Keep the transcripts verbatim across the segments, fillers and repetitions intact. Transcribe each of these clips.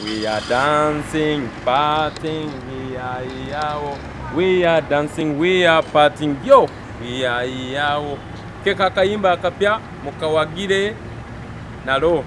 We are dancing, partying, we are here. We are dancing, we are partying, yo, we are here. Keka kayimba akapya mukawagire nalo.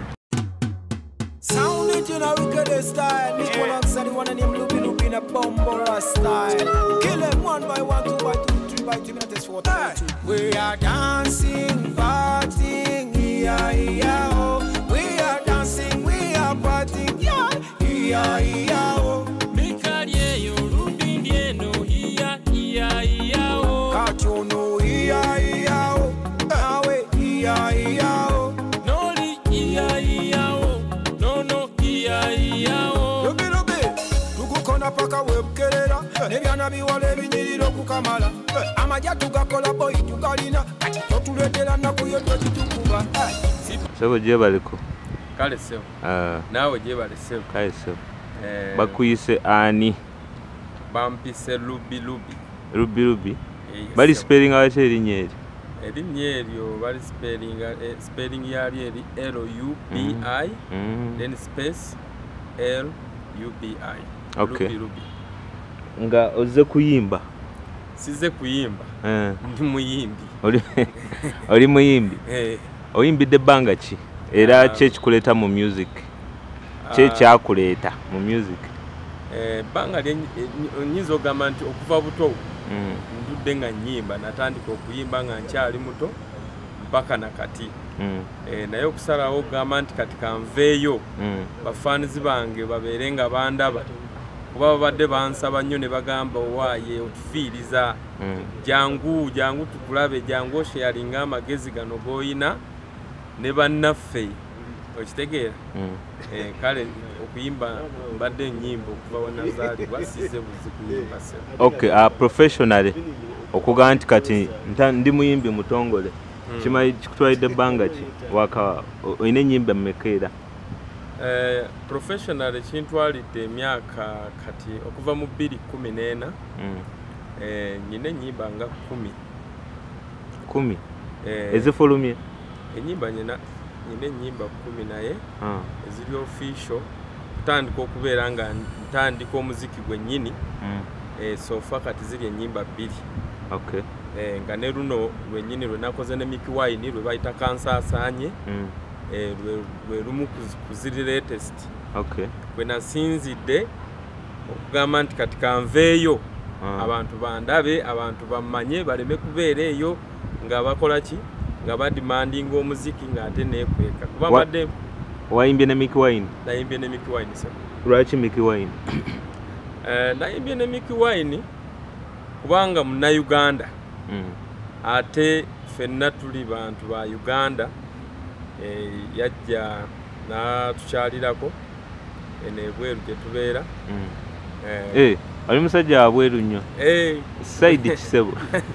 Sound it in a wicked style. Nick alongside the one and him looping up in a bombora style. Kill them one by one, two by two, three by three minutes, four by two. We are dancing, partying, yeah, yeah, oh. We are dancing, we are partying, yeah, yeah, yeah, oh. Mikalie yo rubindie no iya iya iya oh. Kacho no iya iya oh. Awe iya iya oh. Noli iya iya oh. No no iya iya oh. Lobi lobi, tukukona paka webkerera. Nebyana biwale binyiriro kukamala. Amajja tugakola boy tugalina. Totuletera nakuyo twekitukuba. Sebo je baliko. Kale sebo. Ah. Nawe je bale sebo. Kale sebo. Eh. Bakuyise ani. Bampise lubi lubi. Rubi rubi. Yes, Bali sebo. spelling awache erinyeri. Erinnya eryo bali spelling eh, spelling yali eri L U B I Mm. then space L U B I. Okay. Lubi lubi. Nga oze kuyimba. Size kuyimba. Eh. Ndi muyimbi. Oli oli muyimbi. Eh. Oyimbidde banga ki? Era Ah. kye kikuleta mu music. Kye kyakuleta mu music. Eh banga nyizo ogamba nti okuva buto Mm. ndudde nga nyimba natandika okuyimba nga nkyali muto mpaka nakati. Mm. Eh naye okusalawo ogamba nti kati kanveeyo Mm. bafaanizi bange babeere nga bandaba kuba babadde bansaba nnyo ne bagamba owaaye otufiiriza Mm. jangu jangu tukulabe jangu osheyalinga amagezi gano g'oyina ne bannaffe okitegeera. Mm. Eh kale okuyimba mbadde ennyimba okuva wanazaalibwa size buzi kuyimba se. Okay, uh, professionally okugaa nti kati nta- ndi muyimbi mutongole. Mm. Kimanyi kikutwalidde bbanga ki? Waka oyina ennyimba mmeka era? Eh professional kintwalidde emyaka kati okuva mu bbiri kumi n'ena. Mm. Eh nyine ennyimba nga kumi. Kumi. Eh Ezifulumye? ennyimba nyina nyine ennyimba kumi naye Ah. eziri official kutandika okubeera nga ntandika omuziki gwennyini. Mm. Eh sofa kati ziri ennyimba bbiri. Okay. Eh nga ne luno lwennyini lwe nakoze ne Mickey Wine lwe bayita kansaasaanye. Mm. Eh lwe lwe lumu kuz- kuziri latest. Okay. Kwe nasinzidde okugamba nti kati kanveeyo Ah. abantu bandabe abantu bamanye baleme kubeera eyo nga bakola ki nga badimandinga omuziki ng'ate neekweka kuba Wa- mbadde Wayimbye ne Mickey Wine? nayimbye ne Mickey Wine se. Lwaki Mickey Wine? Eh nayimbye ne Mickey Wine kubanga Munnayuganda Mm. ate ffenna tuli bantu ba Uganda. Eh yajja n'atukyalirako eno ebweru gye tubeera. Mm. Eh, Eh, oli musajja wabweru nnyo. eh, Side kisebo.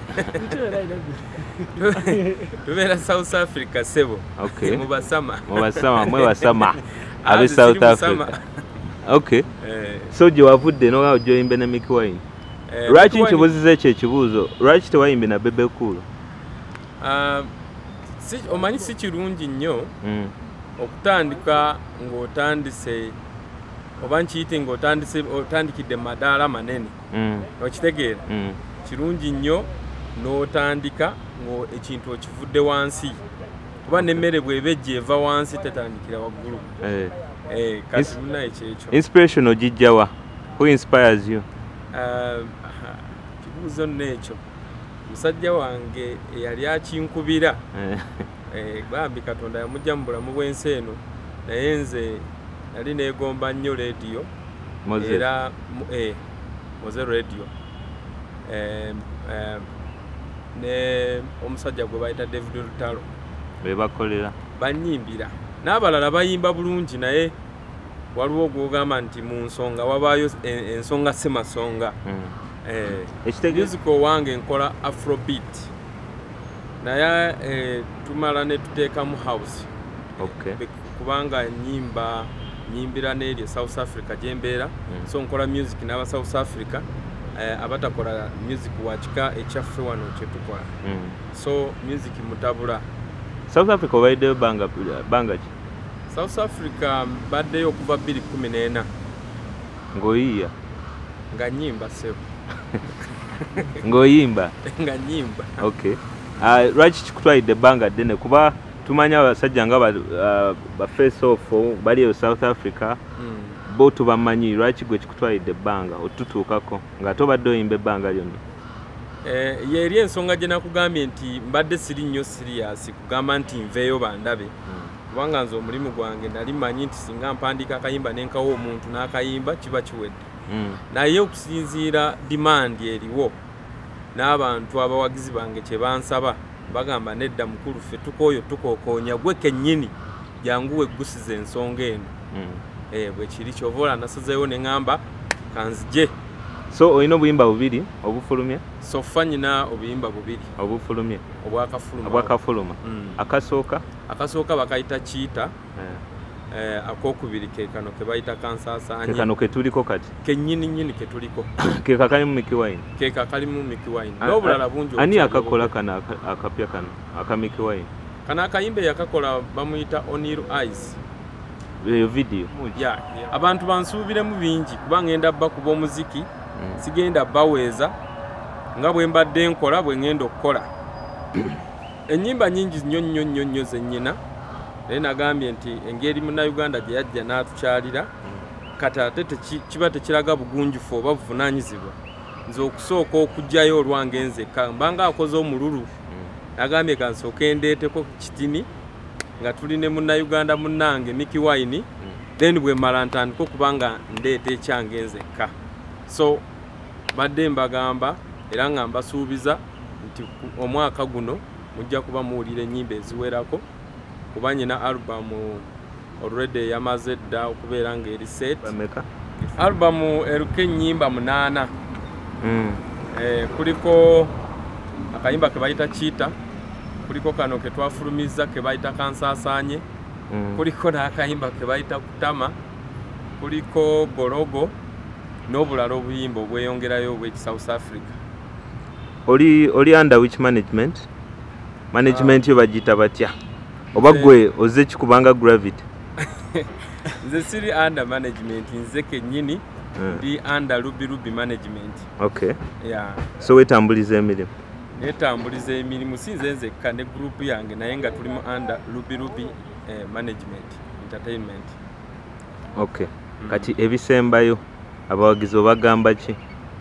tubeera South Africa sebo. Okay. Mubasama. Mubasama, mwe basama. Abe Azi South ziri Musama. Africa. Okay. Eh, So gye wavudde n'oba ojoyimbe ne Mickey Wine. eh, Lwaki Mickey Wine- nkibuziza ekyo ekibuuzo? Lwaki tewayimbe na Bebe Cool? Ah, si omanyi si kirungi nnyo Mm. okutandika ng'otandise oba nkiyite ng'otandise otandikidde mu madaala manene. Mm. Okitegeera? Mm. Kirungi nnyo n'otandika ngo ekintu okivudde wansi kuba n'emmere bw'eba ejja eva wansi tetandikira waggulu. Eh. Eh, kati Ins- muna ekyekyo. Inspiration ogijjawa? Who inspires you? Ah, kibuuzo nno ekyo musajja wange eyali akinkubira Eh. eh, bambi Katonda yamugya mu bulamu bw'ensi eno naye nze nali neegomba nnyo rediyo Moses. era mu- eh, Moze radio eh, eh, ne omusajja gwe bayita David Lutalo Be bakolera. banyimbira n'abalala bayimba bulungi naye waliwo gwogamba nti mu nsonga wabaayo en- ensonga semasonga. Mm. Eh, Ekitege- musical wange nkola afrobeat naye eh, tumala ne tuteekamu house. Okay. Be- kubanga nyimba nyimbira n'eryo South Africa gye mbeera. Mm. So nkola music n'aba South Africa eh, abatakola music wa kika ekyaffe wano kye tukola. Mm. So music mutabula. South Africa obaiddeyo banga banga ki? South Africa baddeyo okuva bbiri kkumi n'ena ng'oyiiya nga nyimba sebo ng'oyimba nga nyimba. Okay. Uh, lwaki kikutwalidde ebbanga ddene kuba tumanya abasajja nga ba, uh, ba face off bali eyo South Africa mm. bo tubamanyi lwaki gwe kikutwalidde ebbanga otutuukako nga tobadde oyimba ebbanga lyonna? Eh, yeri ensonga gye nakugambye nti mbadde siri nnyo serious kugamba nti nveeyo bandabe mm. kubanga nze omulimu gwange nali manyi nti singa mpandiika akayimba nenkawo omuntu n'akayimba kiba kiwedde mm. naye okusinziira demand eriwo n'abantu abawagizi bange kye bansaba bagamba nedda mukulu ffe tukooyo tukokoonya gwe kennyini jangu weggusiza ensonga eno mm. eh, bwe kiri kyovola nasazeewo ne ŋŋamba kanzije. So olina obuyimba bubiri obufulumya? Sofa nyina obuyimba bubiri obufulumya obwakafuluma obwakafuluma mm. akasooka akasooka bakayita kiita yeah. eh, akokubiri ke kano ke bayita kansasaanyi ke kano ke tuliko kati kennyini nnyini ke tuliko ke kakalimu Mickey Wine ke kakalimu Mickey Wine n'obulala bungi ani akakola kana akapya kano aka Mickey Wine kana akayimbe yakakola bamuyita O'Neil Eyes eyo video yeah. abantu bansuubiremu bingi kuba ngenda bba kuba omuziki mm. sigenda baweeza nga bwe mbadde nkola bwe ngenda okukola ennyimba nyingi nnyo nnyo nnyo nnyo ze nnyina naye nagambye nti engeri munnayuganda gye yajja n'atukyalira mm. kati ate kiba tekiraga bugunjufu oba buvunaanyizibwa nze okusooka okugjayo olwange nzekka mbanga akoze omululu mm. nagambye kansooke ndeeteko kitini nga tuli ne munnayuganda munnange Mickey Wine mm. then bwe mala ntandika okubanga ndeeta ekyange nzekka. So badde mbagamba era nga mbasuubiza nti omwaka guno mujja kuba muwulira ennyimba eziwerako kuba nyina alubamu already yamaze dda okubeera ng'eri set. Alubamu eruka ennyimba munaana mm. eh, kuliko akayimba ke bayita kiita, kuliko kano ke twafulumiza ke bayita kansasaanye mm. kuliko n'akayimba ke bayita kutama, kuliko gologo n'obulala obuyimba obweyongerayo obw'eki South Africa. Oli oli under which management? Management yo bagita batya? Oba gwe oze kikubanga Gravity? Nze siri under management, nze kennyini ndi under Ruby Ruby management. Okay. Yeah. So wetambuliza emirimu? Netambuliza emirimu sinze nzekka ne group yange naye nga tulimu under Ruby Ruby eh, management entertainment. Okay. Mm. Kati ebisembayo abawagizi obagamba ki?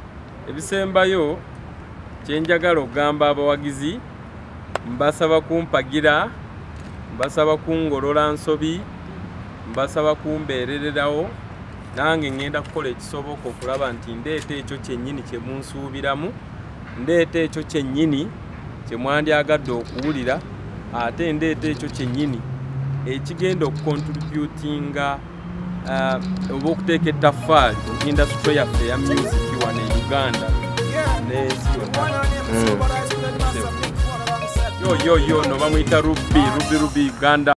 Ebisembayo kyenjagala okugamba abawagizi mbasaba kumpagira, mbasaba kungolola nsobi, mbasaba kumbeerererawo, nange ngenda kukola ekisoboka okulaba nti ndeeta ekyo kyennyini kye munsuubiramu, ndeeta ekyo kyennyini kye mwandyagadde okuwulira, ate ndeeta ekyo kyennyini ekigenda okukontributinga uh, oba okuteeka ettaffaali mu industry yaffe ya music wano e Uganda n'ensi yonna. Yo yo yo no bamuyita Ruby Ruby Ruby Uganda.